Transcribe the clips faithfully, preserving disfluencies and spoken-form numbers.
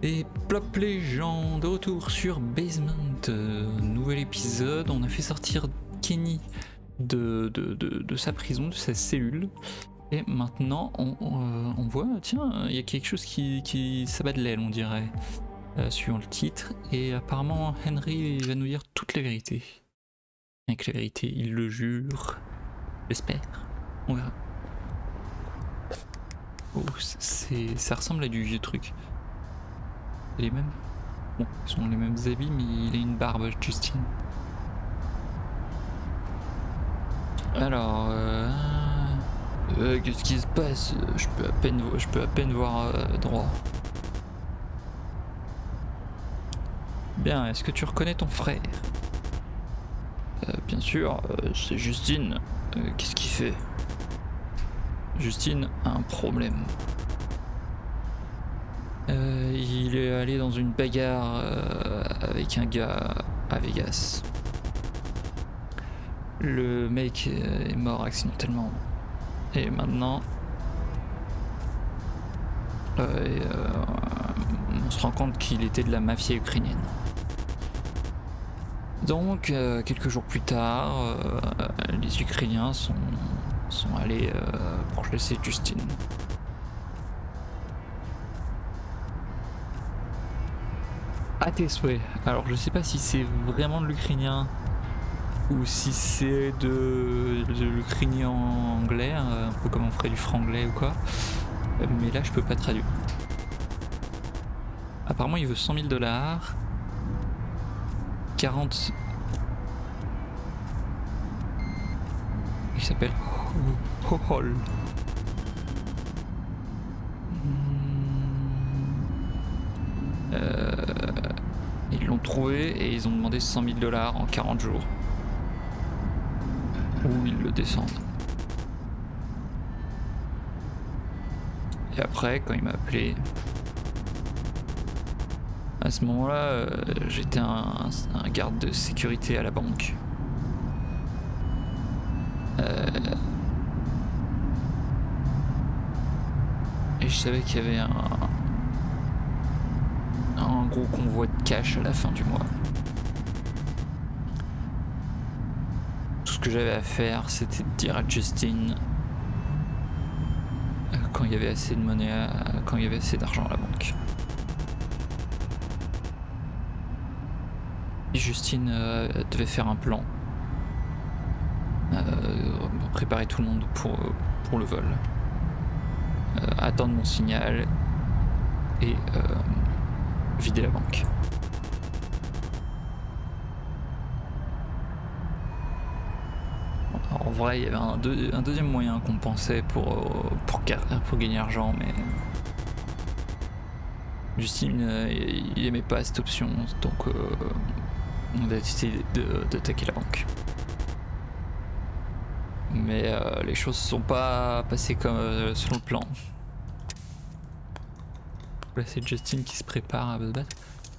Et plop les gens, de retour sur Basement, euh, nouvel épisode. On a fait sortir Kenny de, de, de, de sa prison, de sa cellule. Et maintenant on, on, on voit, tiens, il y a quelque chose qui, qui s'abat de l'aile, on dirait, euh, suivant le titre. Et apparemment Henry va nous dire toute la vérité. Avec la vérité, il le jure. J'espère, on verra. Oh, c'est, ça ressemble à du vieux truc. Les mêmes. Bon, ils sont les mêmes habits, mais il a une barbe, Justin. Alors, euh... euh, qu'est-ce qui se passe? Je peux à peine, je peux à peine voir euh, droit. Bien, est-ce que tu reconnais ton frère? euh, Bien sûr, euh, c'est Justine. Euh, qu'est-ce qu'il fait? Justine a un problème. Euh, il est allé dans une bagarre euh, avec un gars à Vegas. Le mec est mort accidentellement. Et maintenant, euh, et, euh, on se rend compte qu'il était de la mafia ukrainienne. Donc, euh, quelques jours plus tard, euh, les Ukrainiens sont, sont allés euh, pour chasser Justine. À tes souhaits. Alors je sais pas si c'est vraiment de l'ukrainien ou si c'est de, de l'ukrainien anglais, un peu comme on ferait du franglais ou quoi. Mais là je peux pas traduire. Apparemment il veut cent mille dollars. quarante. Il s'appelle Hohol. Euh, ils l'ont trouvé et ils ont demandé cent mille dollars en quarante jours. Ou ils le descendent. Et après, quand il m'a appelé, à ce moment-là, euh, j'étais un, un garde de sécurité à la banque. Euh, et je savais qu'il y avait un un gros convoi de cash à la fin du mois. Tout ce que j'avais à faire, c'était de dire à Justine euh, quand il y avait assez de monnaie, à, quand il y avait assez d'argent à la banque. Et Justine euh, devait faire un plan, euh, préparer tout le monde pour, pour le vol, euh, attendre mon signal et euh, vider la banque. Alors, en vrai, il y avait un, deux, un deuxième moyen qu'on pensait pour, pour, pour gagner l'argent, mais Justine, il, il aimait pas cette option, donc euh, on a décidé d'attaquer la banque. Mais euh, les choses ne sont pas passées comme euh, selon le plan. Là c'est Justine qui se prépare à se battre.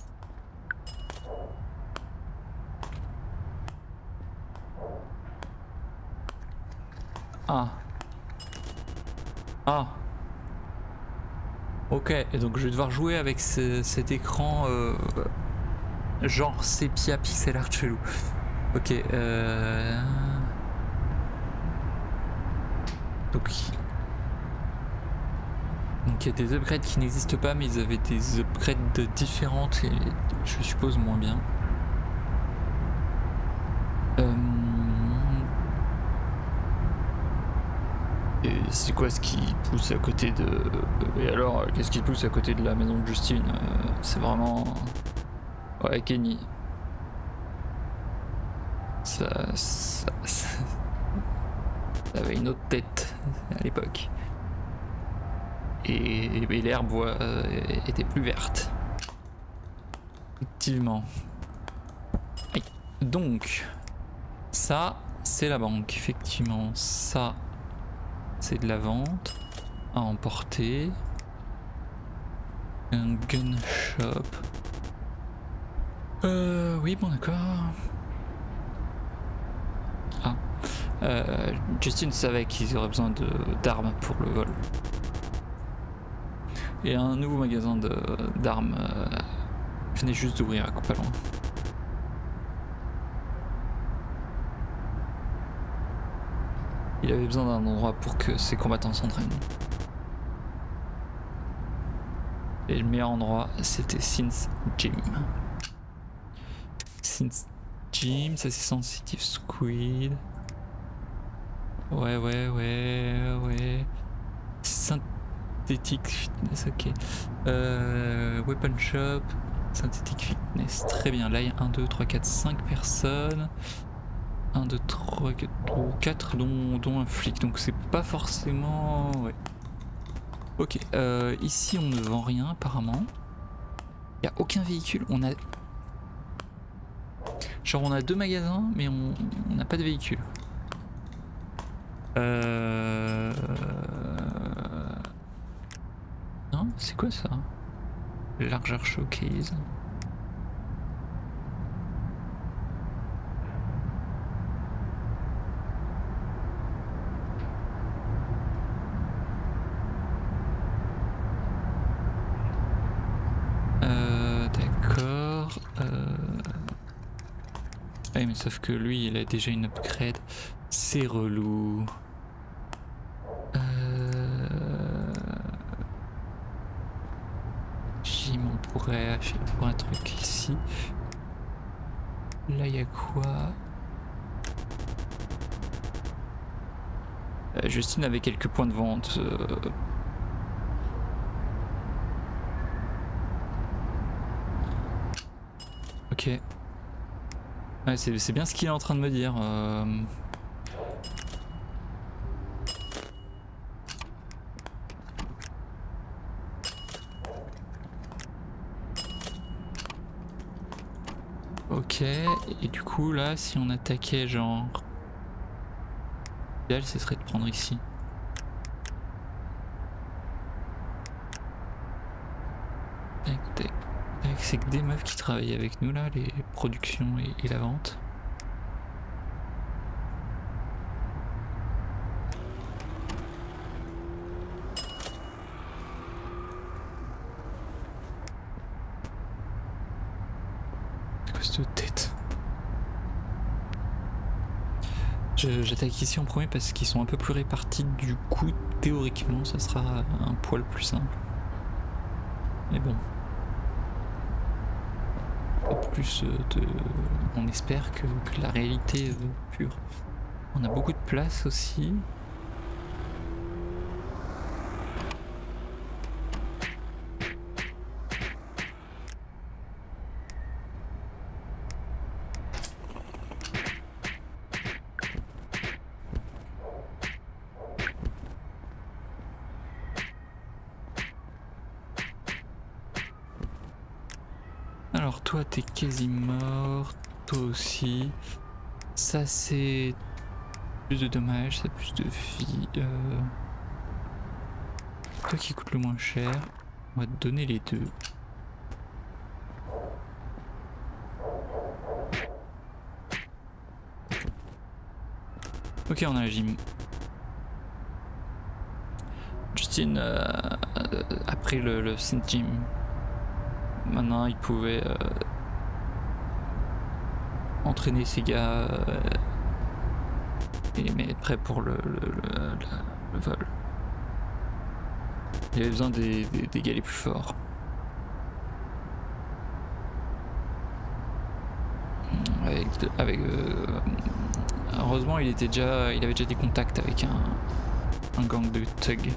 Ah. Ah. Ok, et donc je vais devoir jouer avec ce, cet écran euh, genre sépia pixel art chelou. Ok. Euh... Donc... Donc il y a des upgrades qui n'existent pas, mais ils avaient des upgrades différentes et je suppose moins bien. Euh... Et c'est quoi ce qui pousse à côté de... Et alors, qu'est-ce qui pousse à côté de la maison de Justine? euh, C'est vraiment... Ouais, Kenny. Ça, ça, ça... ça avait une autre tête à l'époque. Et, et l'herbe euh, était plus verte. Effectivement. Et donc, ça, c'est la banque. Effectivement, ça, c'est de la vente à emporter. Un gun shop. Euh, oui, bon, d'accord. Ah. Euh, Justine savait qu'ils auraient besoin d'armes pour le vol. Et un nouveau magasin d'armes euh, venait juste d'ouvrir à pas loin. Il avait besoin d'un endroit pour que ses combattants s'entraînent. Et le meilleur endroit, c'était Synth Gym. Synth Gym, ça c'est Sensitive Squid. Ouais, ouais, ouais, ouais. Synthétique Fitness, ok. Euh, Weapon Shop, Synthétique Fitness, très bien. Là, il y a un, deux, trois, quatre, cinq personnes. un, deux, trois, quatre, dont, dont un flic, donc c'est pas forcément... Ouais. Ok, euh, ici on ne vend rien apparemment. Il n'y a aucun véhicule, on a... Genre on a deux magasins, mais on n'a pas de véhicule. Euh... Non, c'est quoi ça? Largeur showcase. Euh, D'accord. Euh... Ouais, mais sauf que lui, il a déjà une upgrade. C'est relou. Euh... Gym, on pourrait acheter pour un truc ici. Là, il y a quoi? euh, Justine avait quelques points de vente. Euh... Ok. Ouais, c'est bien ce qu'il est en train de me dire. Euh... Ok, et du coup là, si on attaquait genre... L'idéal, ce serait de prendre ici. C'est que des meufs qui travaillent avec nous là, les productions et, et la vente. Cause de tête. J'attaque ici en premier parce qu'ils sont un peu plus répartis, du coup théoriquement ça sera un poil plus simple. Mais bon. Plus de... On espère que, que la réalité est pure. On a beaucoup de place aussi. Alors toi t'es quasi mort, toi aussi. Ça c'est plus de dommages, c'est plus de vie. Euh... Toi qui coûte le moins cher, on va te donner les deux. Ok, on a la gym. Justine, euh, euh, après le, le Synth Gym, maintenant il pouvait euh, entraîner ses gars euh, et mais être prêt pour le, le, le, le, le vol. Il avait besoin des, des, des gars les plus forts. Avec, avec euh, heureusement il était déjà, il avait déjà des contacts avec un, un gang de thugs.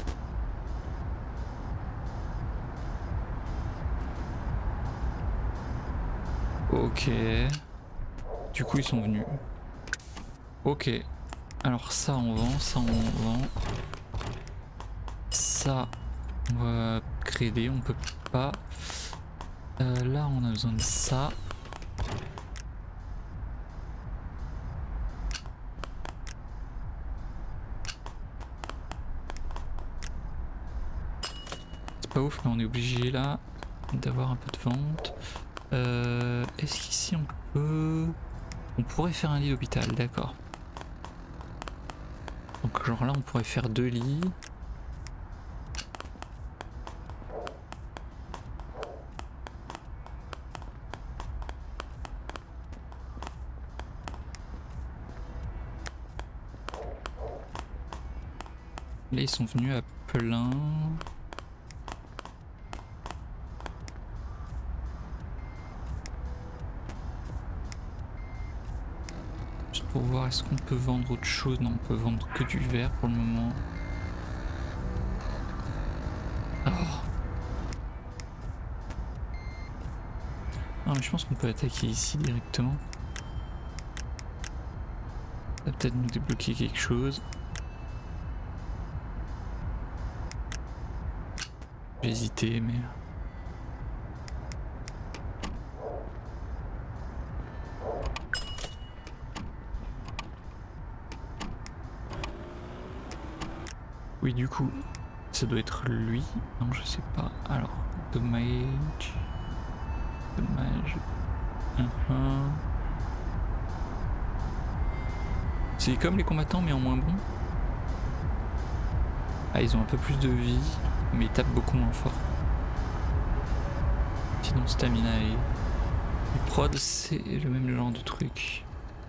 Ok. Du coup ils sont venus. Ok. Alors ça on vend, ça on vend. Ça on va upgrader, on peut pas. Euh, là on a besoin de ça. C'est pas ouf mais on est obligé là d'avoir un peu de vente. Euh, Est-ce qu'ici on peut... On pourrait faire un lit d'hôpital, d'accord. Donc genre là on pourrait faire deux lits. Là ils sont venus à plein. Juste pour voir est-ce qu'on peut vendre autre chose. Non, on peut vendre que du verre pour le moment. Oh. Non mais je pense qu'on peut attaquer ici directement. Ça va peut-être nous débloquer quelque chose. J'ai hésité mais... Oui du coup, ça doit être lui. Non je sais pas. Alors, dommage... Dommage... Uh-huh. C'est comme les combattants mais en moins bon. Ah ils ont un peu plus de vie, mais ils tapent beaucoup moins fort. Sinon stamina et, et prod c'est le même genre de truc.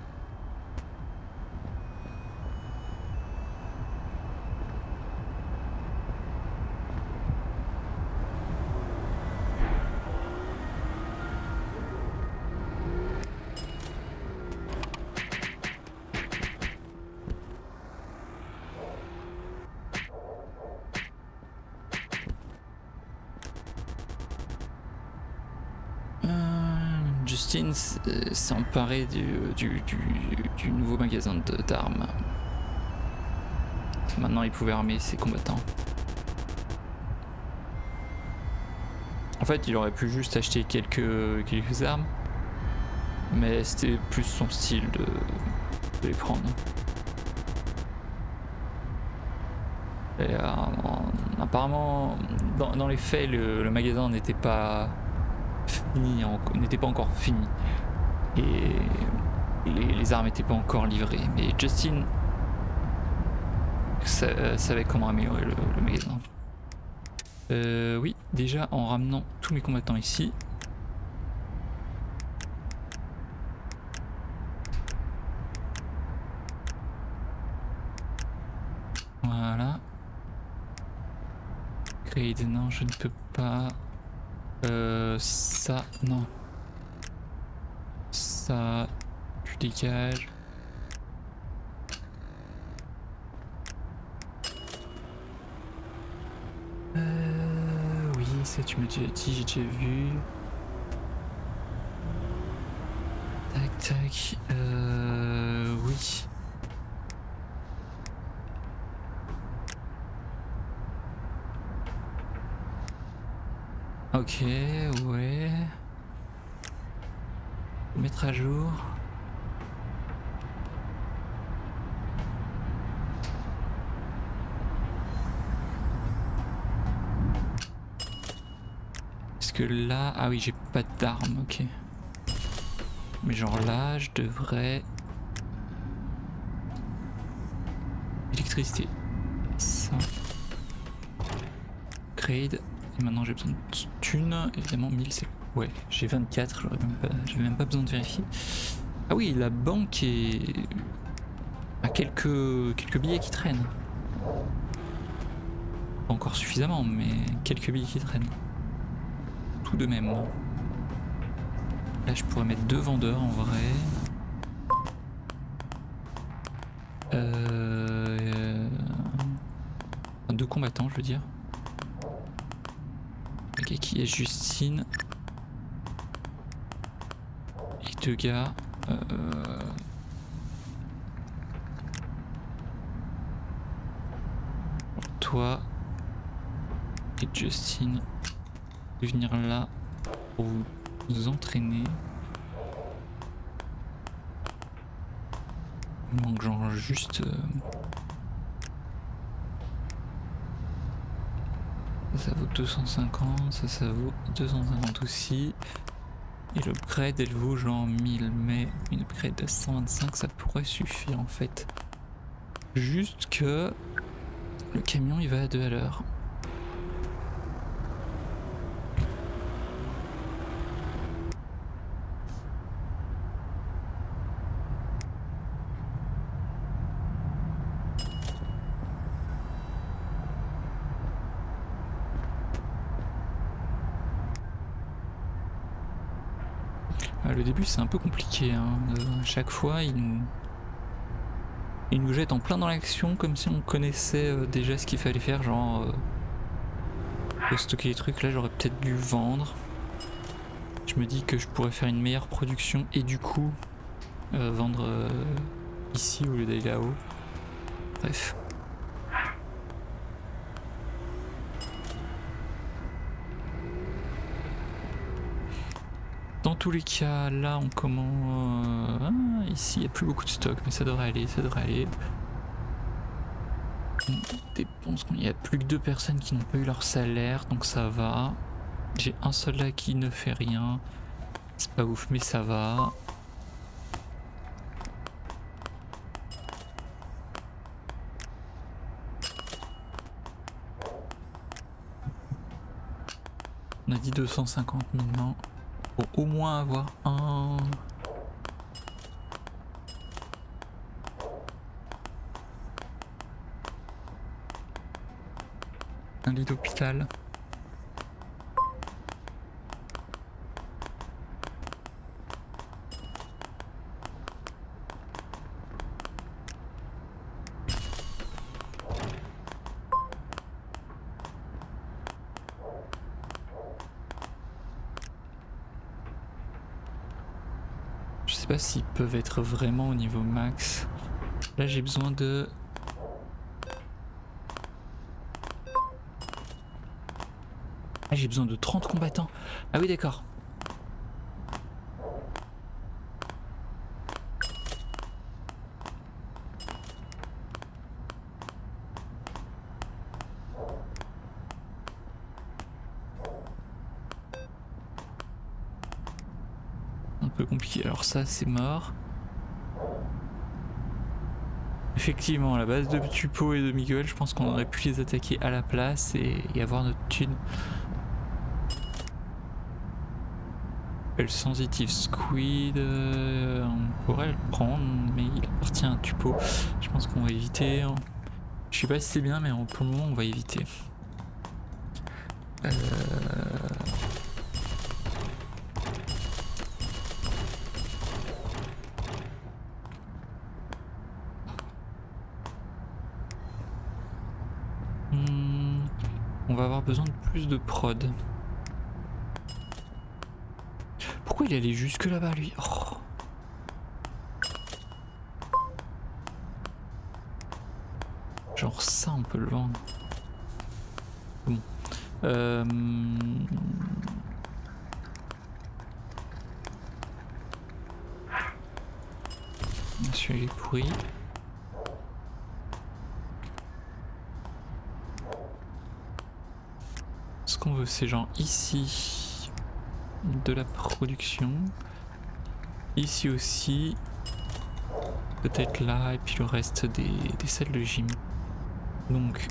Justin s'est emparé du, du, du, du nouveau magasin d'armes. Maintenant il pouvait armer ses combattants. En fait il aurait pu juste acheter quelques, quelques armes, mais c'était plus son style de, de les prendre. Et, euh, apparemment dans, dans les faits le, le magasin n'était pas fini, n'était pas encore fini et les, les armes n'étaient pas encore livrées, mais Justin sa, savait comment améliorer le, le magasin. Euh, oui, déjà en ramenant tous mes combattants ici. Voilà. Grade, non, je ne peux pas. Euh, ça, non. Ça, tu dégages. Euh, oui, ça tu m'as déjà dit, j'ai déjà vu. Tac, tac. Euh, oui. Ok, ouais. Mettre à jour. Parce que là, ah oui, j'ai pas d'armes, ok. Mais genre là, je devrais... Électricité. Ça. Grade. Et maintenant j'ai besoin de thunes, évidemment mille c'est... Ouais, j'ai vingt-quatre, j'avais même pas besoin de vérifier. Ah oui, la banque est... a quelques, quelques billets qui traînent. Pas encore suffisamment, mais quelques billets qui traînent. Tout de même. Là je pourrais mettre deux vendeurs en vrai. Euh... Enfin, deux combattants je veux dire. Ok, qui est Justine. Et deux gars. Euh... Toi et Justine. De venir là pour vous entraîner. Il manque genre juste... Euh... Ça vaut deux cent cinquante, ça ça vaut deux cent cinquante aussi. Et l'upgrade elle vaut genre mille, mais une upgrade de cent vingt-cinq ça pourrait suffire en fait. Juste que le camion il va à deux à l'heure. Ah, le début c'est un peu compliqué, hein. Euh, à chaque fois il nous... il nous jette en plein dans l'action comme si on connaissait euh, déjà ce qu'il fallait faire, genre euh, de stocker les trucs. Là j'aurais peut-être dû vendre. Je me dis que je pourrais faire une meilleure production et du coup euh, vendre euh, ici au lieu d'aller là-haut. Bref. Dans tous les cas, là on commence... Ah, ici il n'y a plus beaucoup de stock, mais ça devrait aller, ça devrait aller. On dépense, il n'y a plus que deux personnes qui n'ont pas eu leur salaire, donc ça va. J'ai un soldat qui ne fait rien. C'est pas ouf, mais ça va. On a dit deux cent cinquante mille mains. Pour au moins avoir un... un lit d'hôpital. Je sais pas s'ils peuvent être vraiment au niveau max. Là j'ai besoin de... Ah, j'ai besoin de trente combattants. Ah oui d'accord. Un peu compliqué. Alors ça c'est mort. Effectivement, à la base de Tupo et de Miguel, je pense qu'on aurait pu les attaquer à la place et, et avoir notre thune. Le sensitive squid, euh, on pourrait le prendre, mais il appartient à un Tupo. Je pense qu'on va éviter. Hein. Je sais pas si c'est bien, mais pour le moment, on va éviter. Euh... Hmm, on va avoir besoin de plus de prod. Pourquoi il allait jusque là-bas lui? Oh. Genre ça on peut le vendre. Bon. Euh... Celui-là est pourri. Ce qu'on veut c'est genre ici de la production. Ici aussi. Peut-être là et puis le reste des, des salles de gym. Donc...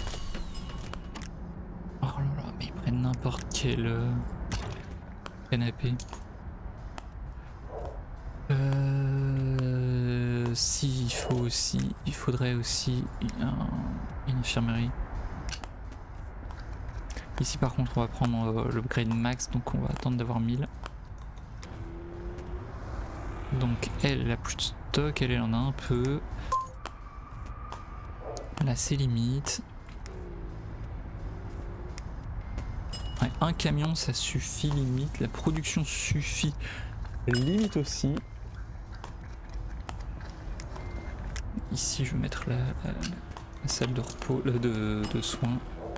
Oh là là, mais ils prennent n'importe quel euh, canapé. Euh, si, il faut aussi, il faudrait aussi un, une infirmerie. Ici par contre on va prendre euh, le grade max, donc on va attendre d'avoir mille. Donc elle, elle a plus de stock, elle, elle en a un peu. Là c'est limite. Ouais, un camion ça suffit limite, la production suffit limite aussi. Ici je vais mettre la, la, la salle de repos, euh, de, de soins.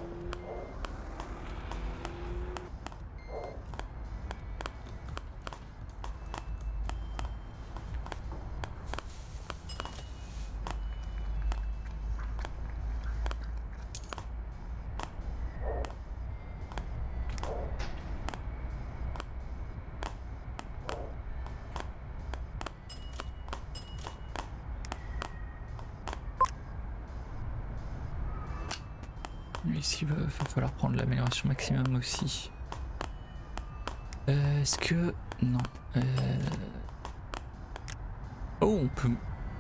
Ici il va, va falloir prendre l'amélioration maximum aussi. Euh, Est-ce que... Non. Euh... Oh on peut...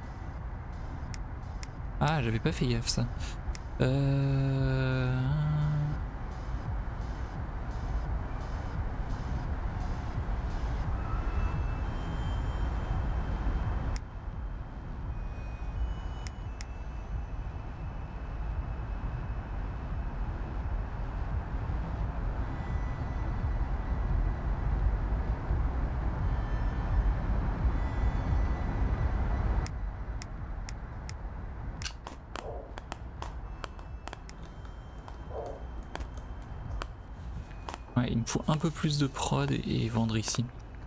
Ah j'avais pas fait gaffe ça. Euh... Ouais, il me faut un peu plus de prod et vendre ici.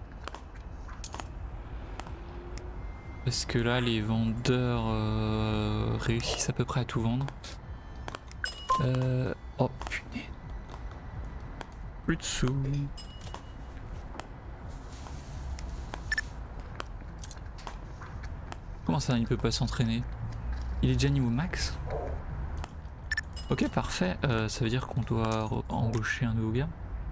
Parce que là, les vendeurs euh, réussissent à peu près à tout vendre. Euh... Oh putain. Plus de sous. Comment ça, il peut pas s'entraîner? Il est déjà niveau max? Ok, parfait. Euh, ça veut dire qu'on doit embaucher un nouveau gars.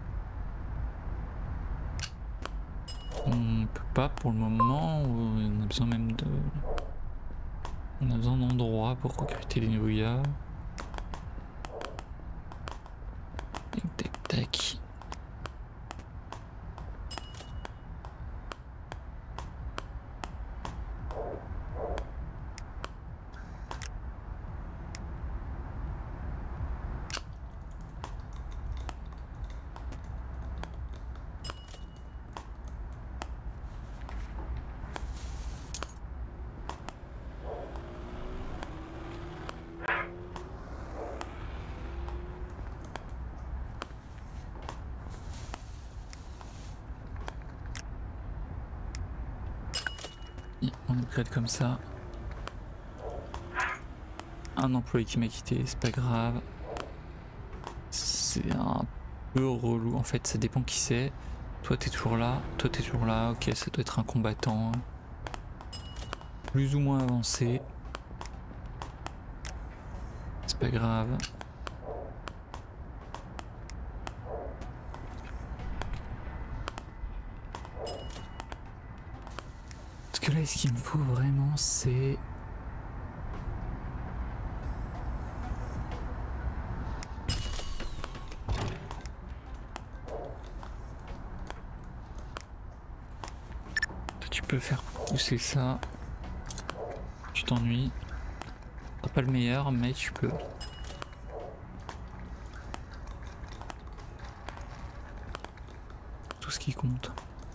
On peut pas pour le moment. On a besoin même de... On a besoin d'endroits pour recruter les nouveaux gars. Tac, tac, tac. On upgrade comme ça. Un employé qui m'a quitté, c'est pas grave. C'est un peu relou. En fait, ça dépend qui c'est. Toi, t'es toujours là. Toi, t'es toujours là. Ok, ça doit être un combattant. Plus ou moins avancé. C'est pas grave. Parce que là, ce qu'il me faut vraiment, c'est... Tu peux faire pousser ça. Tu t'ennuies. T'as pas le meilleur, mais tu peux. Tout ce qui compte.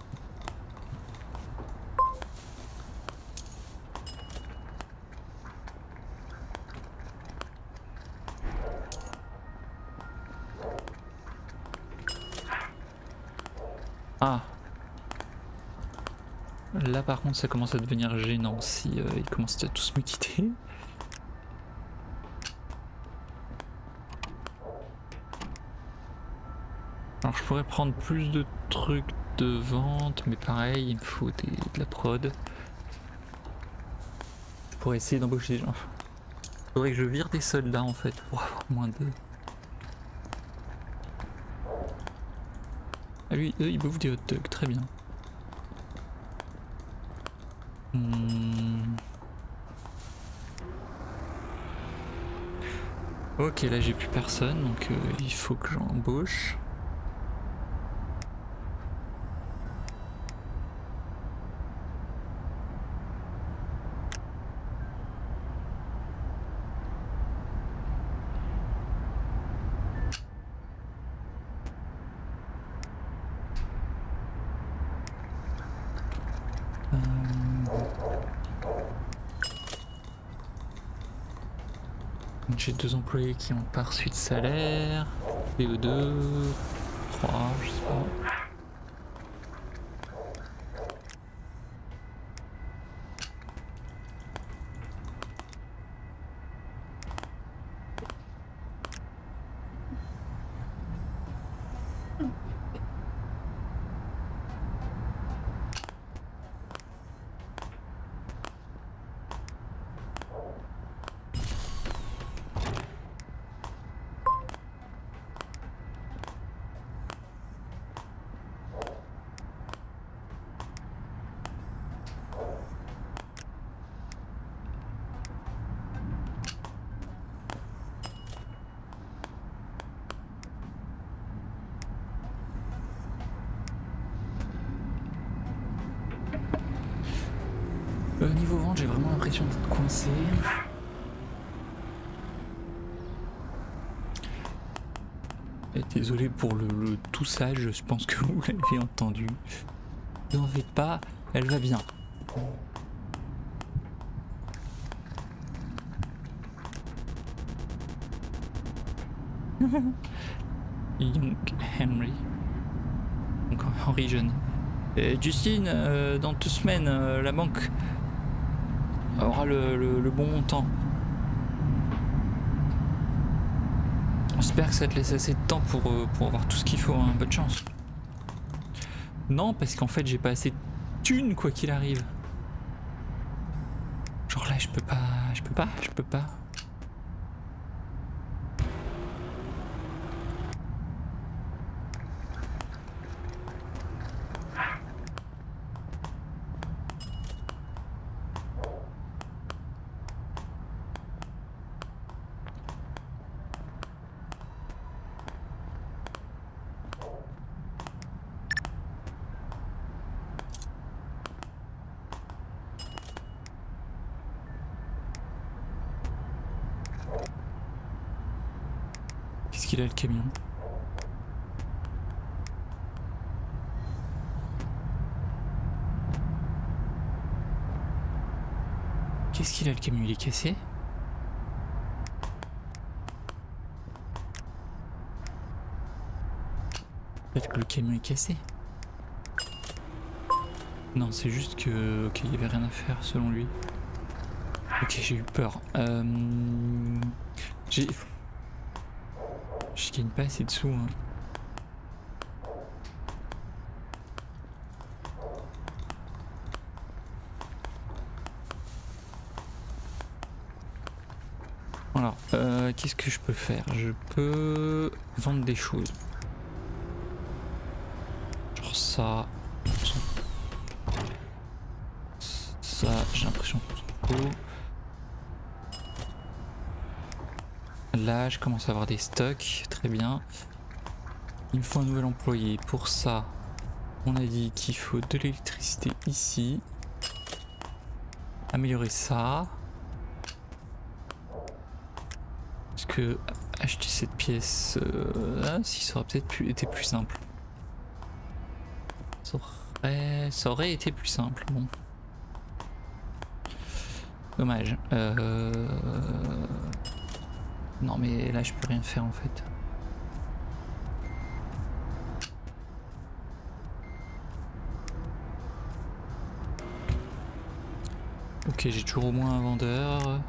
Ah. Là par contre ça commence à devenir gênant si euh, ils commencent à tous me quitter. Alors je pourrais prendre plus de trucs de vente, mais pareil il me faut des, de la prod. Je pourrais essayer d'embaucher des gens. Faudrait que je vire des soldats en fait pour avoir moins de... Ah lui, eux ils bouffent des hot dogs, très bien. Hmm. Ok, là j'ai plus personne, donc euh, il faut que j'embauche. J'ai deux employés qui ont pas reçu de salaire. P O deux, trois, je sais pas. Au euh, niveau vente, j'ai vraiment l'impression d'être coincé. Et désolé pour le, le tout sage, je pense que vous l'avez entendu. N'en faites pas, elle va bien. Young Henry. Donc Henry jeune. Et Justine, euh, dans deux semaines, euh, la banque aura le, le, le bon montant. J'espère que ça te laisse assez de temps pour, euh, pour avoir tout ce qu'il faut, hein. Bonne chance. Non, parce qu'en fait j'ai pas assez de thunes quoi qu'il arrive. Genre là je peux pas, je peux pas, je peux pas. Qu'est-ce qu'il a le camion? Qu'est-ce qu'il a le camion? Il est cassé? Peut-être que le camion est cassé. Non, c'est juste que... Ok, il y avait rien à faire selon lui. Ok, j'ai eu peur. Euh... J'ai... Je gagne pas assez de sous. Hein. Alors, euh, qu'est-ce que je peux faire? Je peux vendre des choses. Genre ça. Ça, j'ai l'impression qu'on s'en fout. Là, je commence à avoir des stocks. Très bien. Il me faut un nouvel employé. Pour ça, on a dit qu'il faut de l'électricité ici. Améliorer ça. Parce que acheter cette pièce, euh, là, si ça aurait peut-être pu été plus simple. Ça aurait, ça aurait été plus simple. Bon. Dommage. Euh... Non mais là je peux rien faire en fait. Ok, j'ai toujours au moins un vendeur.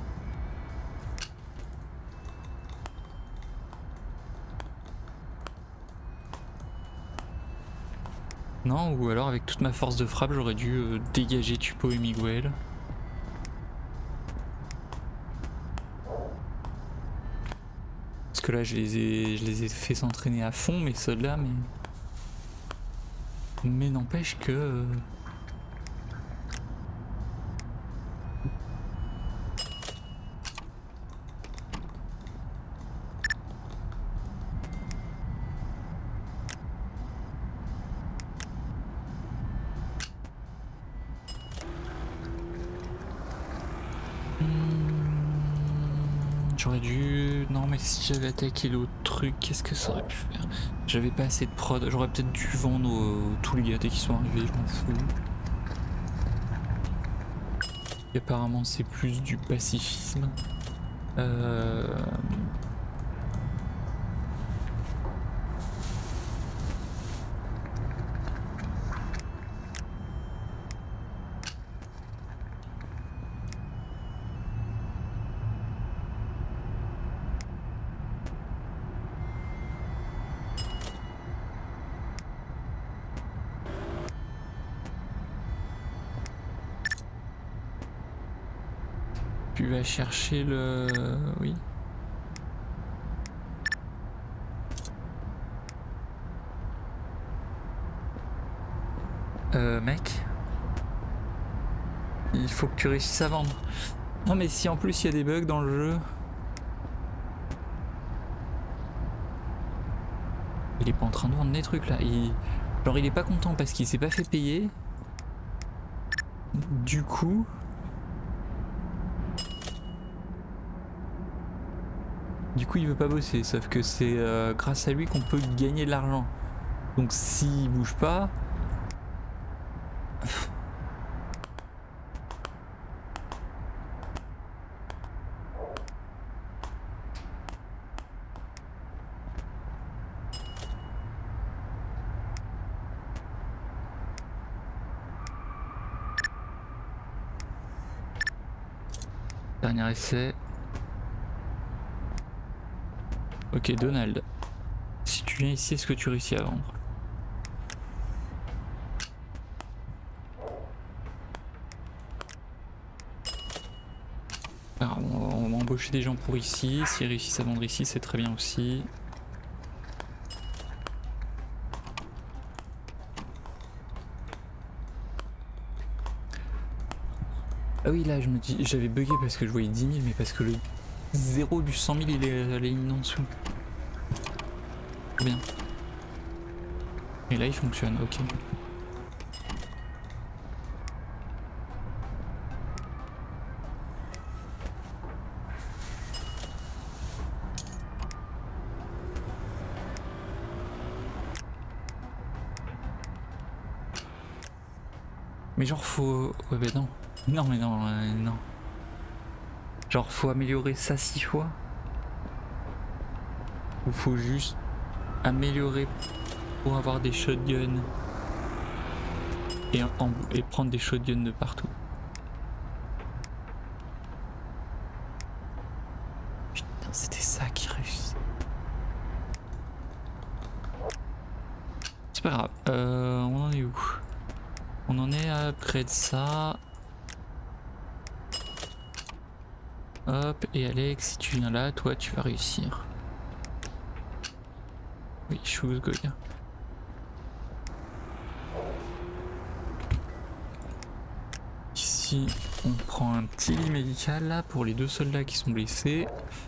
Non, ou alors avec toute ma force de frappe j'aurais dû euh, dégager Tupo et Miguel. Parce que là je les ai, je les ai fait s'entraîner à fond mes soldats, mais... Mais n'empêche que... Euh... J'aurais dû... Non mais si j'avais attaqué l'autre truc, qu'est-ce que ça aurait pu faire? J'avais pas assez de prod, j'aurais peut-être dû vendre euh, tous les gars dès qu'ils sont arrivés, je m'en fous. Et apparemment c'est plus du pacifisme. Euh... Tu vas chercher le... Oui. Euh, mec. Il faut que tu réussisses à vendre. Non mais si en plus il y a des bugs dans le jeu... Il est pas en train de vendre des trucs là. Il... Genre il est pas content parce qu'il s'est pas fait payer. Du coup... Du coup il veut pas bosser, sauf que c'est euh, grâce à lui qu'on peut gagner de l'argent. Donc s'il bouge pas... Dernier essai. Ok, Donald. Si tu viens ici, est-ce que tu réussis à vendre? Alors, on, va, on va embaucher des gens pour ici. S'ils réussissent à vendre ici, c'est très bien aussi. Ah oui, là, je me dis, j'avais bugué parce que je voyais dix mille, mais parce que le zéro du cent mille, il est aligné en dessous. Trop bien. Et là, il fonctionne, ok. Mais genre, faut... Ouais, bah non. Non, mais non, euh, non. Genre, faut améliorer ça six fois? Ou faut juste améliorer pour avoir des shotguns et, en, et prendre des shotguns de partout? Putain, c'était ça qui réussit. C'est pas grave. Euh, on en est où? On en est à près de ça. Hop, et Alex, si tu viens là, toi tu vas réussir. Oui, choose Goya. Ici, on prend un petit lit médical là pour les deux soldats qui sont blessés.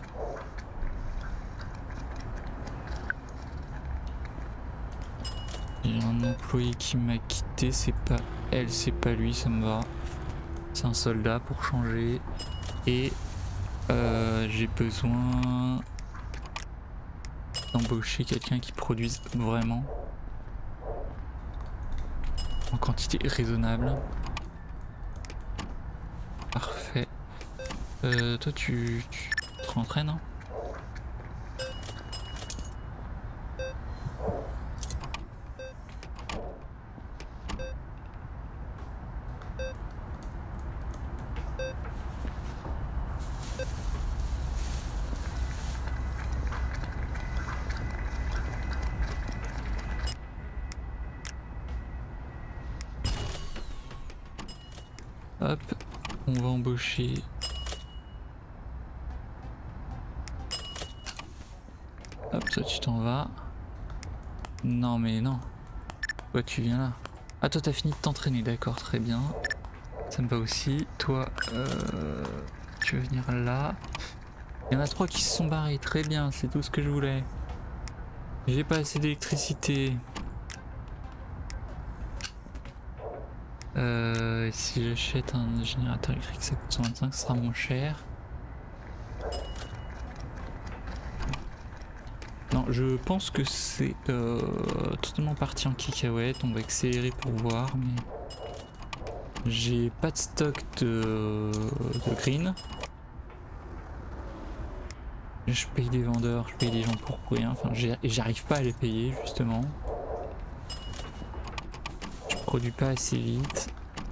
Il y a un employé qui m'a quitté, c'est pas elle, c'est pas lui, ça me va. C'est un soldat pour changer. Et euh, j'ai besoin d'embaucher quelqu'un qui produise vraiment en quantité raisonnable. Parfait. Euh, toi tu, tu te rentraînes, hein? Hop, on va embaucher. Hop, toi tu t'en vas. Non mais non. Toi tu viens là. Ah toi t'as fini de t'entraîner, d'accord, très bien. Ça me va aussi. Toi, euh, tu vas venir là. Il y en a trois qui se sont barrés, très bien, c'est tout ce que je voulais. J'ai pas assez d'électricité. Euh, si j'achète un générateur électrique, ça coûte cent vingt-cinq, ce sera moins cher. Non, je pense que c'est euh, totalement parti en cacahuète. On va accélérer pour voir, mais j'ai pas de stock de, de green. Je paye des vendeurs, je paye des gens pour rien. Enfin, j'arrive pas à les payer justement. Je produis pas assez vite.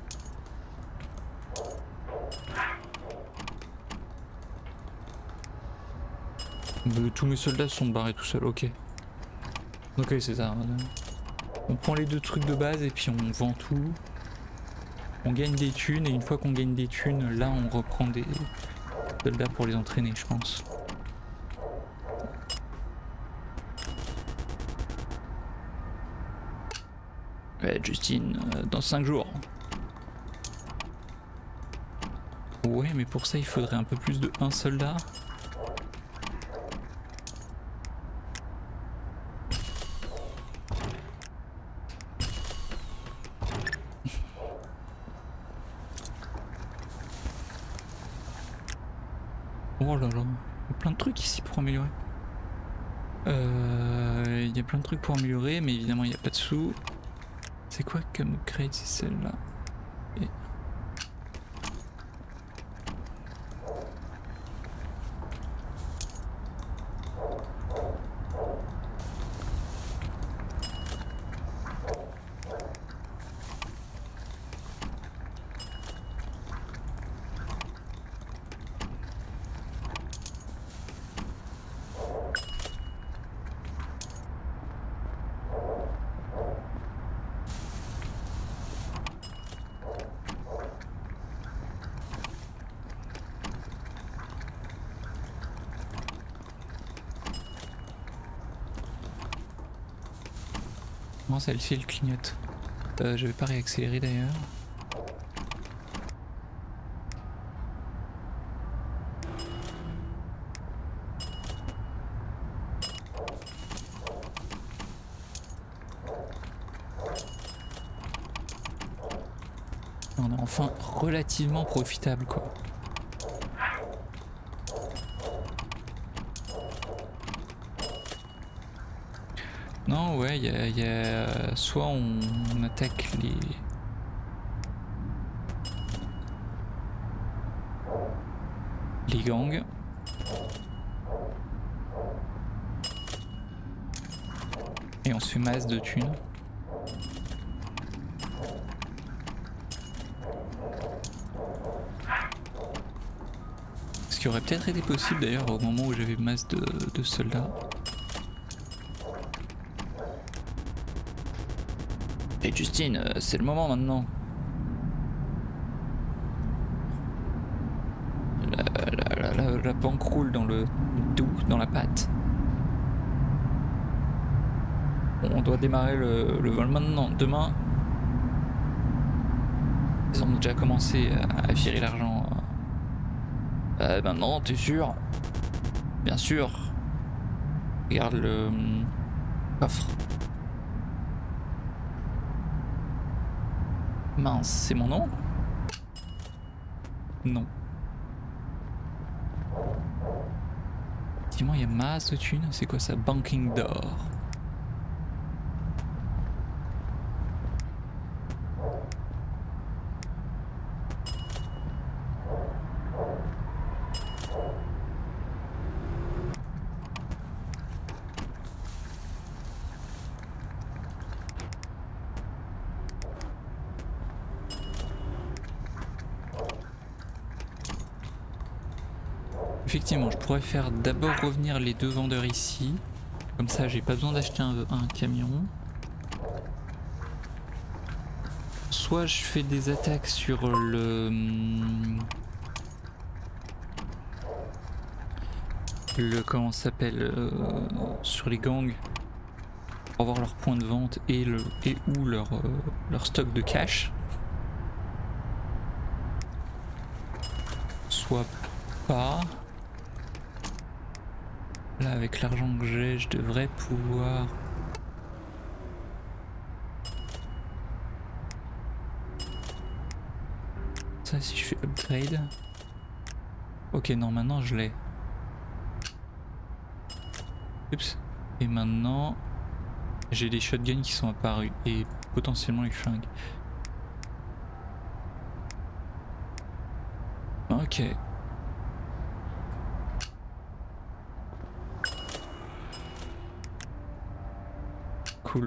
Euh, tous mes soldats sont barrés tout seuls, ok. Ok, c'est ça. On prend les deux trucs de base et puis on vend tout. On gagne des thunes et une fois qu'on gagne des thunes, là on reprend des soldats pour les entraîner, je pense. Ouais, Justine, euh, dans cinq jours. Ouais, mais pour ça il faudrait un peu plus de un soldat. Oh là là, il y a plein de trucs ici pour améliorer. Euh, il y a plein de trucs pour améliorer, mais évidemment il n'y a pas de sous. C'est quoi comme upgrade? C'est celle-là. Et... Non, celle-ci elle clignote. Euh, je vais pas réaccélérer d'ailleurs. On est enfin relativement profitable quoi. Non ouais, il y a, y a soit on, on attaque les les gangs. Et on se fait masse de thunes. Ce qui aurait peut-être été possible d'ailleurs au moment où j'avais masse de, de soldats. Et Justine, c'est le moment maintenant. La, la, la, la, la banque roule dans le doux, dans la pâte. On doit démarrer le, le vol maintenant, demain. Ils ont déjà commencé à, à virer l'argent. Euh, maintenant, t'es sûr? Bien sûr. Regarde le hum, coffre. Mince, c'est mon nom? Non. Dis-moi, il y a masse de thunes. C'est quoi ça? Banking d'or. Effectivement, je pourrais faire d'abord revenir les deux vendeurs ici. Comme ça, j'ai pas besoin d'acheter un, un camion. Soit je fais des attaques sur le... Le... Comment ça s'appelle euh, sur les gangs. Pour avoir leur point de vente et, le, et ou leur, euh, leur stock de cash. Soit pas... Là, avec l'argent que j'ai, je devrais pouvoir... Ça, si je fais upgrade... Ok, non, maintenant je l'ai. Oups. Et maintenant, j'ai des shotguns qui sont apparus. Et potentiellement les flingues. Ok. Cool.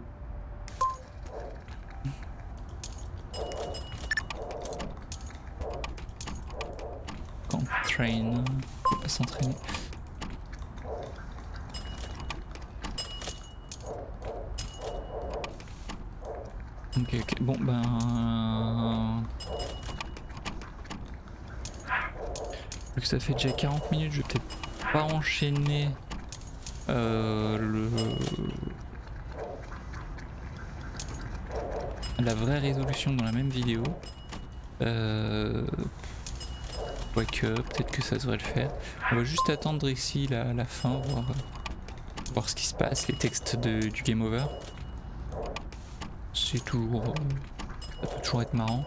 Quand train, faut pas s'entraîner. Ok, ok, bon ben... Vu que ça fait déjà quarante minutes, je vais peut-être pas enchaîner euh, le... la vraie résolution dans la même vidéo. Euh... Quoique, peut-être que ça devrait le faire. On va juste attendre ici la, la fin, voir, voir ce qui se passe, les textes de, du game over. C'est toujours... ça peut toujours être marrant.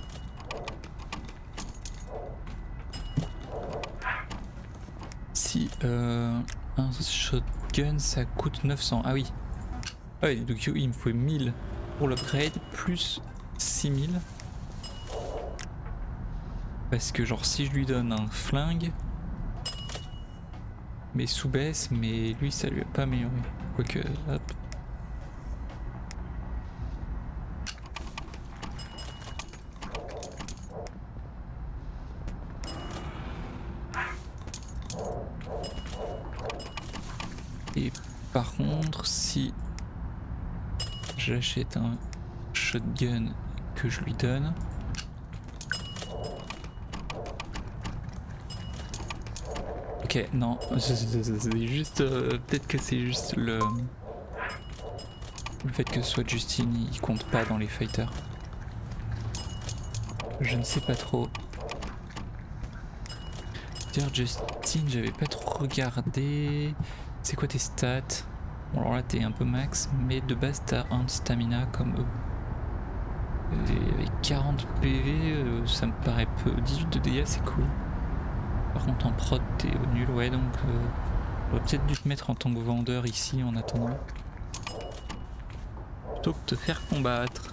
Si euh, un shotgun ça coûte neuf cents. Ah oui. Ah oui, donc il me faut mille pour l'upgrade plus six mille. Parce que genre si je lui donne un flingue, mais sous-baisse, mais lui ça lui a pas amélioré. Quoique, hop. Et par contre, si j'achète un shotgun que je lui donne, ok, non, c'est juste, euh, peut-être que c'est juste le Le fait que ce soit Justine, il compte pas dans les fighters. Je ne sais pas trop. D'ailleurs, Justine, j'avais pas trop regardé. C'est quoi tes stats? Bon, alors là, t'es un peu max, mais de base, t'as un de stamina comme eux. Et avec quarante P V, euh, ça me paraît peu. dix-huit de dégâts, c'est cool. Par contre, en prod, t'es au nul, ouais, donc euh, j'aurais peut-être dû te mettre en tant que vendeur ici en attendant. Plutôt que te faire combattre.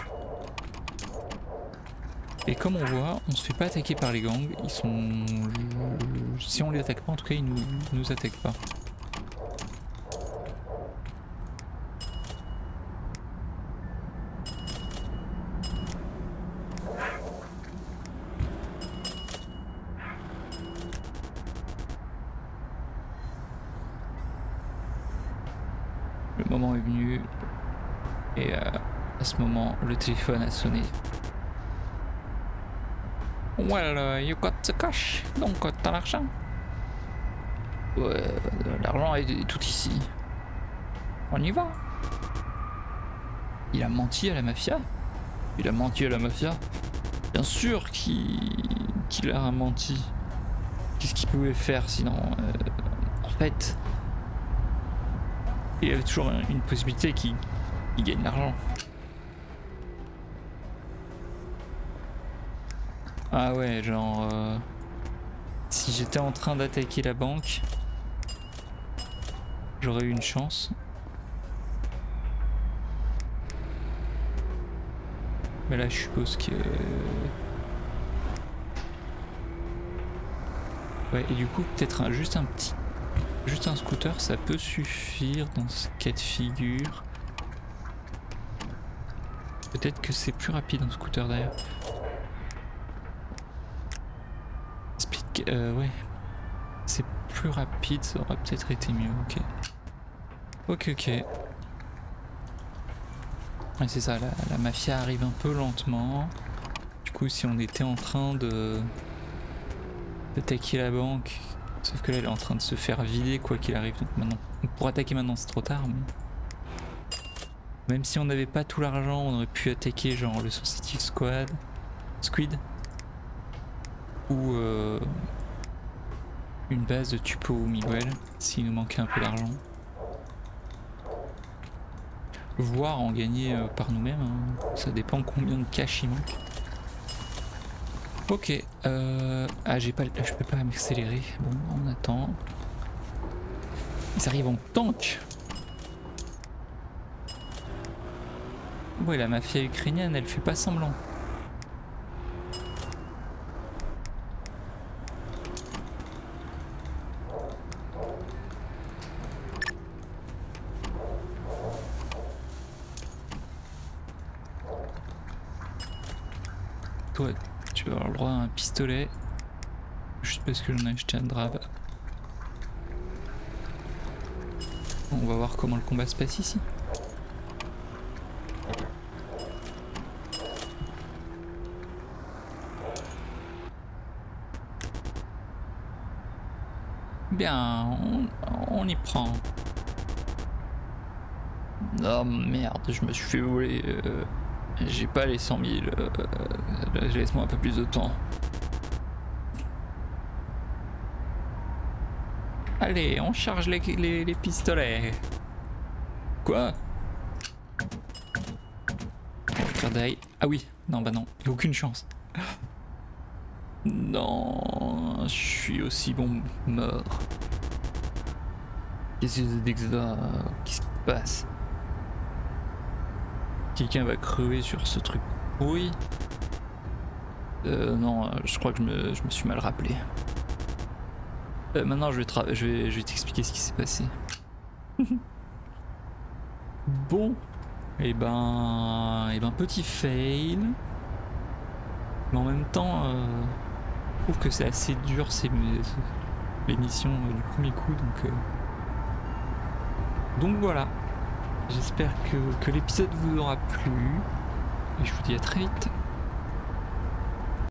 Et comme on voit, on se fait pas attaquer par les gangs. Ils sont. Si on les attaque pas, en tout cas, ils nous, nous attaquent pas. Le moment est venu et euh, à ce moment le téléphone a sonné. Well, uh, you got the cash, donc t'as l'argent. Ouais, l'argent est, est tout ici. On y va. Il a menti à la mafia. Il a menti à la mafia. Bien sûr qu'il qu'il a menti. Qu'est-ce qu'il pouvait faire sinon euh, en fait. Il y avait toujours une possibilité qu'il gagne de l'argent. Ah ouais, genre... Euh, si j'étais en train d'attaquer la banque, j'aurais eu une chance. Mais là, je suppose que... Ouais, et du coup, peut-être un, juste un petit... Juste un scooter, ça peut suffire dans ce cas de figure. Peut-être que c'est plus rapide un scooter d'ailleurs. Speed, euh, ouais. C'est plus rapide, ça aurait peut-être été mieux, ok. Ok, ok. Ouais, c'est ça, la, la mafia arrive un peu lentement. Du coup, si on était en train de d'attaquer la banque... Sauf que là, elle est en train de se faire vider quoi qu'il arrive. Donc maintenant, pour attaquer maintenant, c'est trop tard. Mais... Même si on n'avait pas tout l'argent, on aurait pu attaquer genre le Sensitive Squad, Squid, ou euh, une base de Tupo ou Miguel, s'il nous manquait un peu d'argent. Voire en gagner euh, par nous-mêmes. Hein. Ça dépend combien de cash il manque. Ok, euh... ah j'ai pas, je peux pas m'accélérer. Bon, on attend. Ils arrivent en tank. Ouais, la mafia ukrainienne, elle fait pas semblant. Toi, tu vas avoir le droit à un pistolet. Juste parce que j'en ai acheté un drab. On va voir comment le combat se passe ici. Bien, on, on y prend. Oh merde, je me suis fait voler. Euh, J'ai pas les cent mille. Euh, Laisse-moi un peu plus de temps. Allez, on charge les, les, les pistolets. Quoi? Ah oui, non bah non, il n'y a aucune chance. Non, je suis aussi bon mort. Qu'est-ce que c'est que ça? Qu'est-ce qui se passe? Quelqu'un va crever sur ce truc. Oui. Euh, non, je crois que je me, je me suis mal rappelé. Euh, maintenant, je vais, je vais, je vais t'expliquer ce qui s'est passé. Bon. Et ben, et ben, petit fail. Mais en même temps, euh, je trouve que c'est assez dur ces les missions euh, du premier coup, donc euh, donc voilà. J'espère que, que l'épisode vous aura plu et je vous dis à très vite.